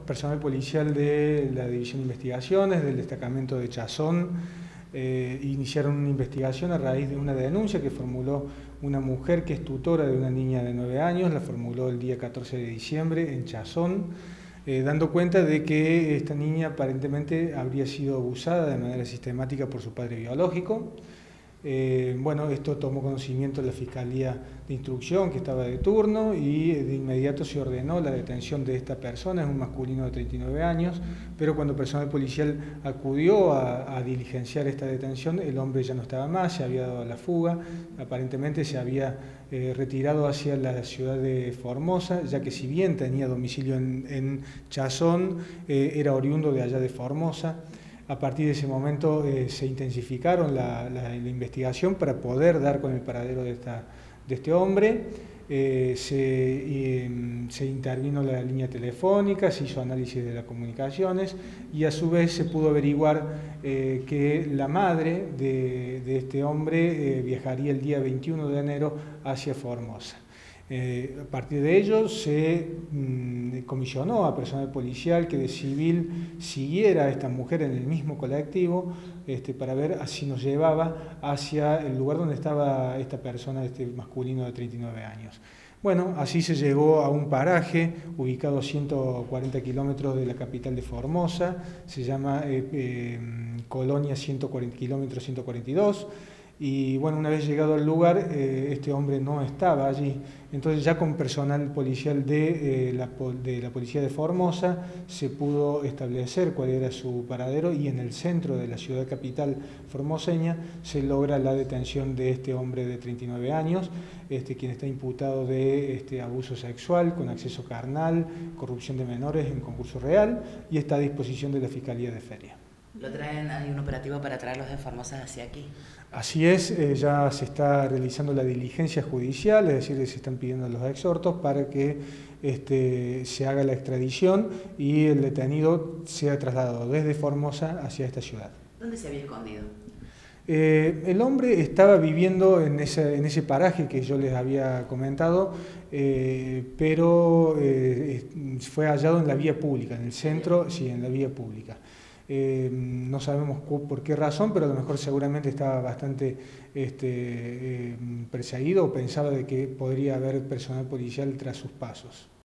personal policial de la División de Investigaciones del destacamento de Chazón iniciaron una investigación a raíz de una denuncia que formuló una mujer que es tutora de una niña de 9 años, la formuló el día 14 de diciembre en Chazón, dando cuenta de que esta niña aparentemente habría sido abusada de manera sistemática por su padre biológico. Bueno, esto tomó conocimiento de la Fiscalía de Instrucción que estaba de turno y de inmediato se ordenó la detención de esta persona, es un masculino de 39 años, pero cuando personal policial acudió a diligenciar esta detención, el hombre ya no estaba más, se había dado la fuga, aparentemente se había retirado hacia la ciudad de Formosa, ya que si bien tenía domicilio en Chazón, era oriundo de allá de Formosa. A partir de ese momento se intensificaron la investigación para poder dar con el paradero de este hombre. Se intervino la línea telefónica, se hizo análisis de las comunicaciones y a su vez se pudo averiguar que la madre de este hombre viajaría el día 21 de enero hacia Formosa. A partir de ello se comisionó a personal policial que de civil siguiera a esta mujer en el mismo colectivo para ver si nos llevaba hacia el lugar donde estaba esta persona, este masculino de 39 años. Bueno, así se llegó a un paraje ubicado a 140 kilómetros de la capital de Formosa, se llama Colonia 140, kilómetro 142. Y bueno, una vez llegado al lugar, este hombre no estaba allí. Entonces ya con personal policial de la policía de Formosa se pudo establecer cuál era su paradero y en el centro de la ciudad capital formoseña se logra la detención de este hombre de 39 años, quien está imputado de abuso sexual con acceso carnal, corrupción de menores en concurso real y está a disposición de la Fiscalía de Feria. ¿Hay un operativo para traerlos de Formosa hacia aquí? Así es, ya se está realizando la diligencia judicial, es decir, se están pidiendo los exhortos para que se haga la extradición y el detenido sea trasladado desde Formosa hacia esta ciudad. ¿Dónde se había escondido? El hombre estaba viviendo en ese paraje que yo les había comentado, pero fue hallado en la vía pública, en el centro, sí, en la vía pública. No sabemos por qué razón, pero a lo mejor seguramente estaba bastante perseguido o pensaba de que podría haber personal policial tras sus pasos.